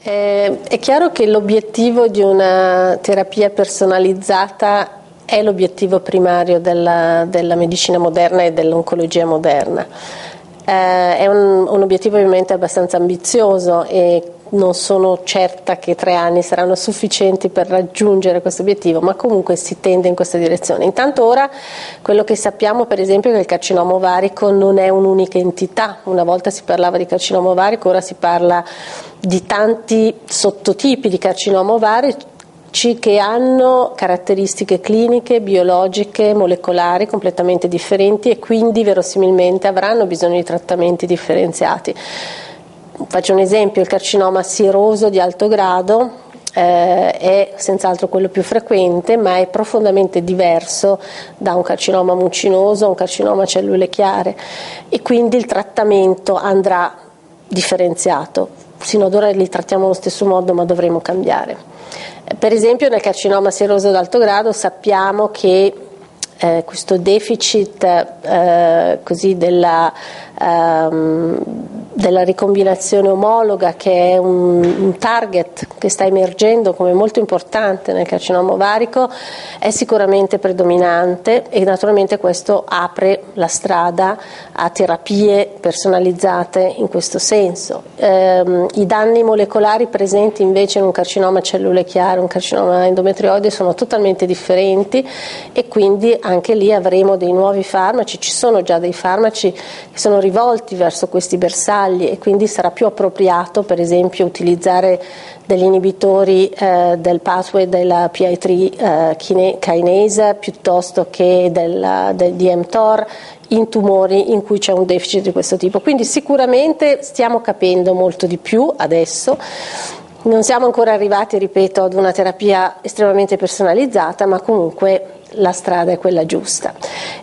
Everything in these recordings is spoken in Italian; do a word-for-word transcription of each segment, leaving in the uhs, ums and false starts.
Eh, è chiaro che l'obiettivo di una terapia personalizzata è l'obiettivo primario della, della medicina moderna e dell'oncologia moderna. Eh, è un, un obiettivo ovviamente abbastanza ambizioso e non sono certa che tre anni saranno sufficienti per raggiungere questo obiettivo, ma comunque si tende in questa direzione. Intanto ora quello che sappiamo per esempio è che il carcinoma ovarico non è un'unica entità. Una volta si parlava di carcinoma ovarico, ora si parla di tanti sottotipi di carcinoma ovarico che hanno caratteristiche cliniche, biologiche, molecolari completamente differenti e quindi verosimilmente avranno bisogno di trattamenti differenziati. Faccio un esempio: il carcinoma sieroso di alto grado eh, è senz'altro quello più frequente, ma è profondamente diverso da un carcinoma mucinoso, un carcinoma a cellule chiare, e quindi il trattamento andrà differenziato. Sino ad ora li trattiamo allo stesso modo, ma dovremo cambiare. Per esempio nel carcinoma sieroso ad alto grado sappiamo che eh, questo deficit eh, così della, ehm, della ricombinazione omologa, che è un, un target che sta emergendo come molto importante nel carcinoma ovarico, è sicuramente predominante e naturalmente questo apre la strada a terapie personalizzate in questo senso. Eh, I danni molecolari presenti invece in un carcinoma a cellule chiare, un carcinoma endometrioide, sono totalmente differenti e quindi anche lì avremo dei nuovi farmaci. Ci sono già dei farmaci che sono rivolti verso questi bersagli e quindi sarà più appropriato per esempio utilizzare degli inibitori eh, del pathway della P I tre eh, kinase piuttosto che del, del di mTOR in tumori in cui c'è un deficit di questo tipo. Quindi sicuramente stiamo capendo molto di più adesso. Non siamo ancora arrivati, ripeto, ad una terapia estremamente personalizzata, ma comunque la strada è quella giusta.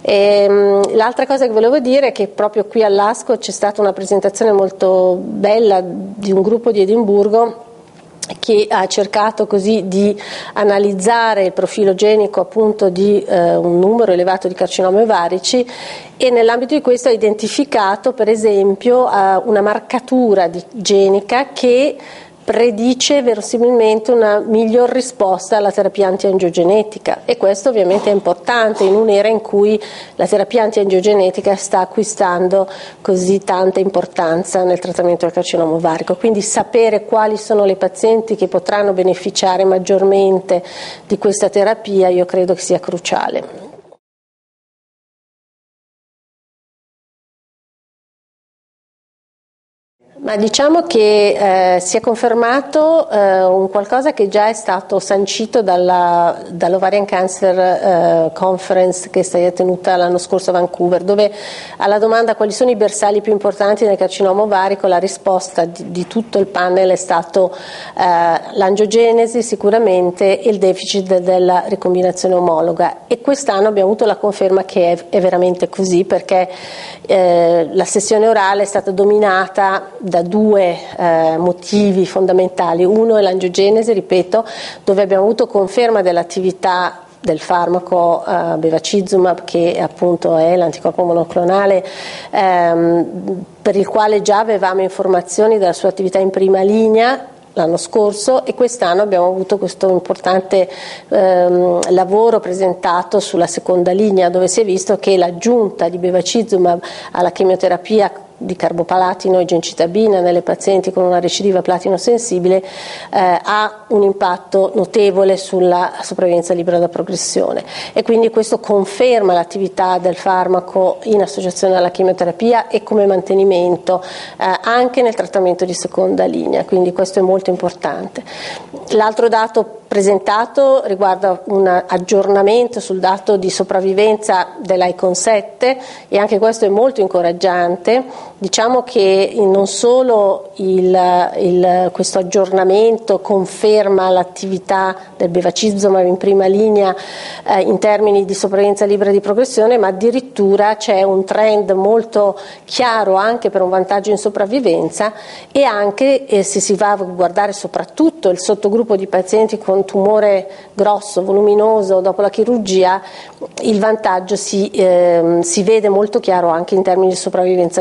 E, l'altra cosa che volevo dire è che proprio qui all'ASCO c'è stata una presentazione molto bella di un gruppo di Edimburgo che ha cercato così di analizzare il profilo genico appunto di eh, un numero elevato di carcinomi ovarici, e nell'ambito di questo ha identificato per esempio eh, una marcatura di, genica che predice verosimilmente una miglior risposta alla terapia antiangiogenetica, e questo ovviamente è importante in un'era in cui la terapia antiangiogenetica sta acquistando così tanta importanza nel trattamento del carcinoma ovarico. Quindi sapere quali sono le pazienti che potranno beneficiare maggiormente di questa terapia io credo che sia cruciale. Ma diciamo che eh, si è confermato eh, un qualcosa che già è stato sancito dalla, dall'Ovarian Cancer eh, Conference che è stata tenuta l'anno scorso a Vancouver, dove alla domanda quali sono i bersagli più importanti nel carcinoma ovarico la risposta di, di tutto il panel è stato eh, l'angiogenesi sicuramente e il deficit della ricombinazione omologa, e quest'anno abbiamo avuto la conferma che è, è veramente così, perché eh, la sessione orale è stata dominata da due eh, motivi fondamentali. Uno è l'angiogenesi, ripeto, dove abbiamo avuto conferma dell'attività del farmaco eh, bevacizumab, che appunto è l'anticorpo monoclonale ehm, per il quale già avevamo informazioni della sua attività in prima linea l'anno scorso, e quest'anno abbiamo avuto questo importante ehm, lavoro presentato sulla seconda linea, dove si è visto che l'aggiunta di bevacizumab alla chemioterapia di carbopalatino e gencitabina nelle pazienti con una recidiva platino sensibile eh, ha un impatto notevole sulla sopravvivenza libera da progressione, e quindi questo conferma l'attività del farmaco in associazione alla chemioterapia e come mantenimento eh, anche nel trattamento di seconda linea, quindi questo è molto importante. L'altro dato presentato riguarda un aggiornamento sul dato di sopravvivenza dell'Icon sette, e anche questo è molto incoraggiante. Diciamo che non solo il, il, questo aggiornamento conferma l'attività del bevacizumab in prima linea eh, in termini di sopravvivenza libera di progressione, ma addirittura c'è un trend molto chiaro anche per un vantaggio in sopravvivenza, e anche eh, se si va a guardare soprattutto il sottogruppo di pazienti con un tumore grosso, voluminoso dopo la chirurgia, il vantaggio si, eh, si vede molto chiaro anche in termini di sopravvivenza globale.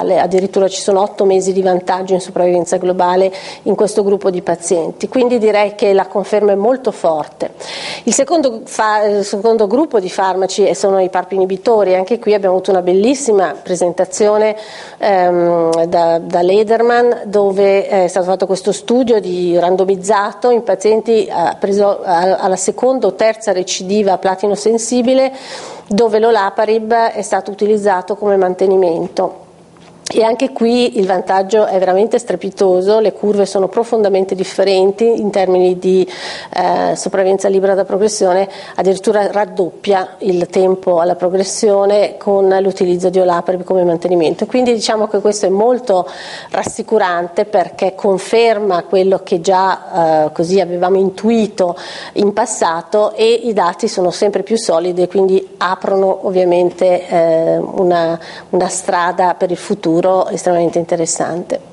globale, addirittura ci sono otto mesi di vantaggio in sopravvivenza globale in questo gruppo di pazienti, quindi direi che la conferma è molto forte. Il secondo, fa, il secondo gruppo di farmaci sono i PARP inibitori, anche qui abbiamo avuto una bellissima presentazione ehm, da, da Lederman, dove è stato fatto questo studio di randomizzato in pazienti eh, preso a, alla seconda o terza recidiva platino sensibile, dove l'olaparib è stato utilizzato come mantenimento. E anche qui il vantaggio è veramente strepitoso, le curve sono profondamente differenti in termini di eh, sopravvivenza libera da progressione, addirittura raddoppia il tempo alla progressione con l'utilizzo di olaparib come mantenimento. Quindi diciamo che questo è molto rassicurante, perché conferma quello che già eh, così avevamo intuito in passato, e i dati sono sempre più solidi e quindi aprono ovviamente eh, una, una strada per il futuro estremamente interessante.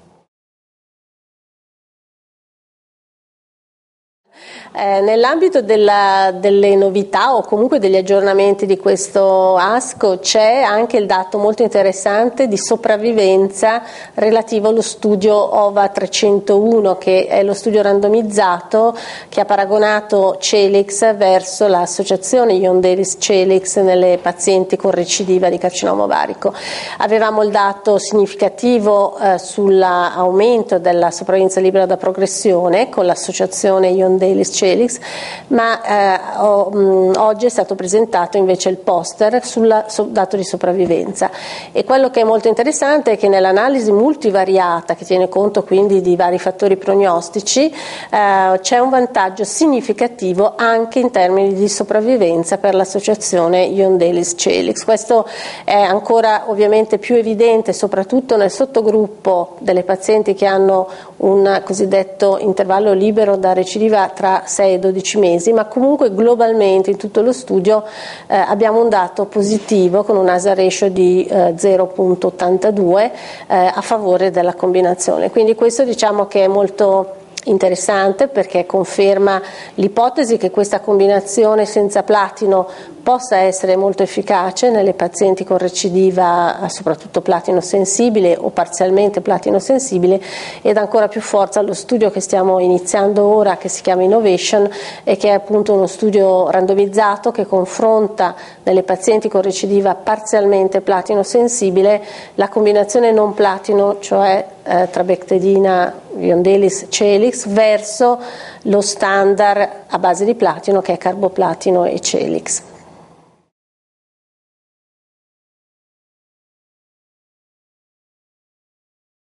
Eh, nell'ambito della, delle novità o comunque degli aggiornamenti di questo ASCO c'è anche il dato molto interessante di sopravvivenza relativo allo studio O V A trecentouno, che è lo studio randomizzato che ha paragonato Celix verso l'associazione Yondelis-Celix nelle pazienti con recidiva di carcinoma ovarico. Avevamo il dato significativo eh, sull'aumento della sopravvivenza libera da progressione con l'associazione Yondelis-Celix, ma eh, o, mh, oggi è stato presentato invece il poster sul so, dato di sopravvivenza, e quello che è molto interessante è che nell'analisi multivariata, che tiene conto quindi di vari fattori prognostici, eh, c'è un vantaggio significativo anche in termini di sopravvivenza per l'associazione Yondelis-Celix. Questo è ancora ovviamente più evidente soprattutto nel sottogruppo delle pazienti che hanno un cosiddetto intervallo libero da recidiva tra sei e dodici mesi, ma comunque globalmente in tutto lo studio eh, abbiamo un dato positivo con un hazard ratio di eh, zero virgola ottantadue eh, a favore della combinazione. Quindi questo diciamo che è molto interessante, perché conferma l'ipotesi che questa combinazione senza platino possa essere molto efficace nelle pazienti con recidiva soprattutto platino sensibile o parzialmente platino sensibile, ed ancora più forza lo studio che stiamo iniziando ora, che si chiama Innovation, e che è appunto uno studio randomizzato che confronta nelle pazienti con recidiva parzialmente platino sensibile la combinazione non platino, cioè eh, trabectedina, Yondelis-Celix, verso lo standard a base di platino che è carboplatino e Celix.